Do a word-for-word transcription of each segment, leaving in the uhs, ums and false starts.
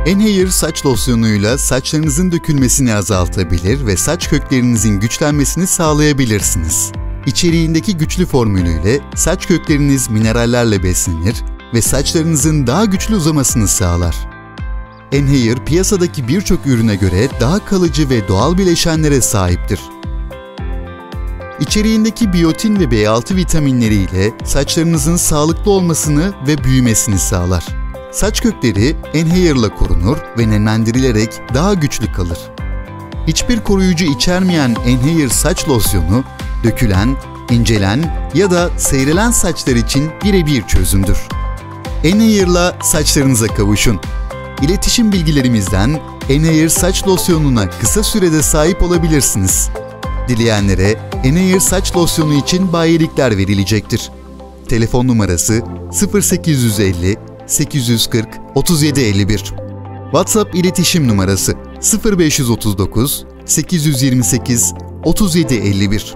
Enhair saç losyonuyla saçlarınızın dökülmesini azaltabilir ve saç köklerinizin güçlenmesini sağlayabilirsiniz. İçeriğindeki güçlü formülüyle saç kökleriniz minerallerle beslenir ve saçlarınızın daha güçlü uzamasını sağlar. Enhair piyasadaki birçok ürüne göre daha kalıcı ve doğal bileşenlere sahiptir. İçeriğindeki biyotin ve B altı vitaminleriyle saçlarınızın sağlıklı olmasını ve büyümesini sağlar. Saç kökleri Enhair'la korunur ve nemlendirilerek daha güçlü kalır. Hiçbir koruyucu içermeyen Enhair saç losyonu, dökülen, incelen ya da seyrelen saçlar için birebir çözümdür. Enhair'la saçlarınıza kavuşun. İletişim bilgilerimizden Enhair saç losyonuna kısa sürede sahip olabilirsiniz. Dileyenlere Enhair saç losyonu için bayilikler verilecektir. Telefon numarası sıfır sekiz yüz elli sekiz yüz kırk otuz yedi elli bir. WhatsApp iletişim numarası sıfır beş yüz otuz dokuz sekiz yüz yirmi sekiz otuz yedi elli bir.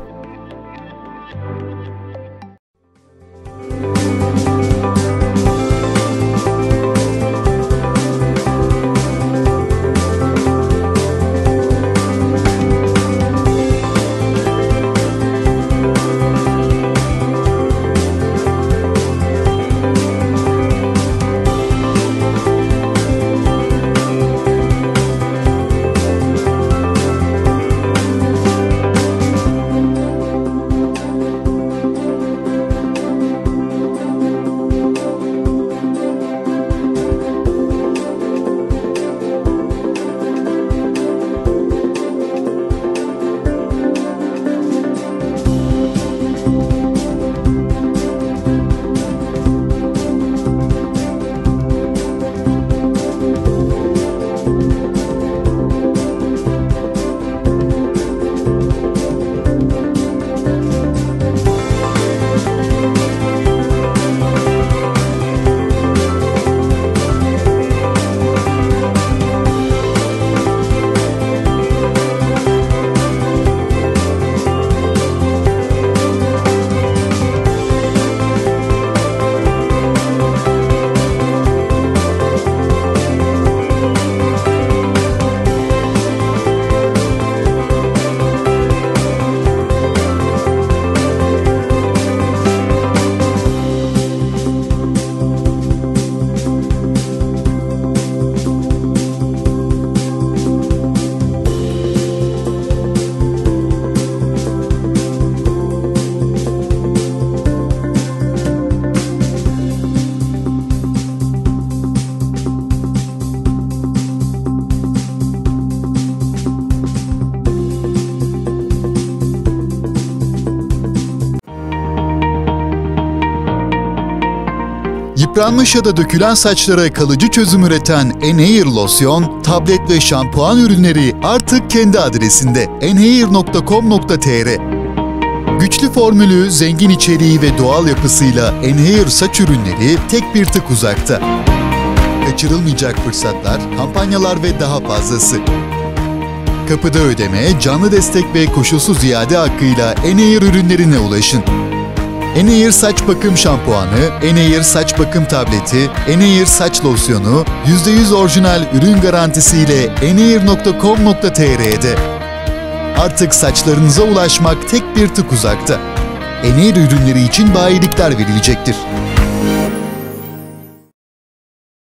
Yıpranmış ya da dökülen saçlara kalıcı çözüm üreten Enhair losyon, tablet ve şampuan ürünleri artık kendi adresinde enhair nokta com nokta tr. Güçlü formülü, zengin içeriği ve doğal yapısıyla Enhair saç ürünleri tek bir tık uzakta. Kaçırılmayacak fırsatlar, kampanyalar ve daha fazlası. Kapıda ödeme, canlı destek ve koşulsuz iade hakkıyla Enhair ürünlerine ulaşın. Enhair saç bakım şampuanı, Enhair saç bakım tableti, Enhair saç losyonu, yüzde yüz orijinal ürün garantisiyle enhair nokta com nokta tr'de. Artık saçlarınıza ulaşmak tek bir tık uzakta. Enhair ürünleri için bayilikler verilecektir.